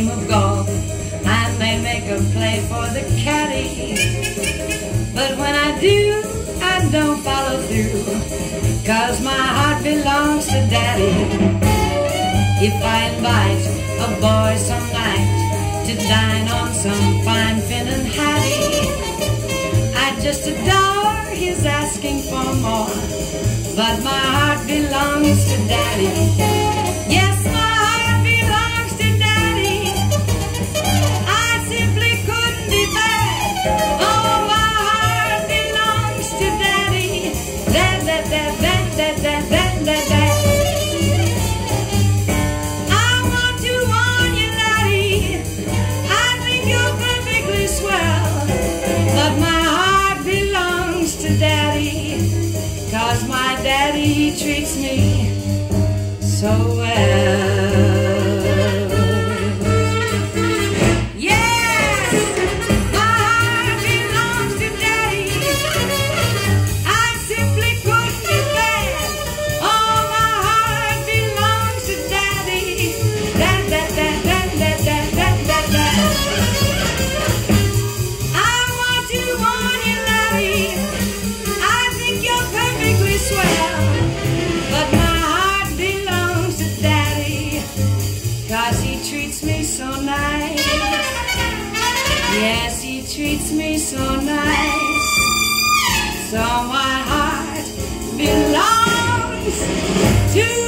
game of golf. I may make a play for the caddy, but when I do, I don't follow through, 'cause my heart belongs to Daddy. If I invite a boy some night to dine on some fine Finnan Haddie, I just adore his asking for more, but my heart belongs to Daddy. Yes, my heart belongs to Daddy. I simply couldn't be bad. Oh, my heart belongs to Daddy. That, that, that, that, that, that, that, that, that. I want to warn you, laddie, I think you're perfectly swell, but my heart belongs to Daddy, 'cause my daddy treats me so well. Yes, my heart belongs to Daddy. I simply couldn't be bad. Oh, my heart belongs to Daddy. That, that, that, that, that, that, that, that, that. I want to warn you, laddie, I think you're perfectly swell, but my heart belongs to Daddy, 'cause he treats me so nice. Yes, he treats me so nice. So my heart belongs to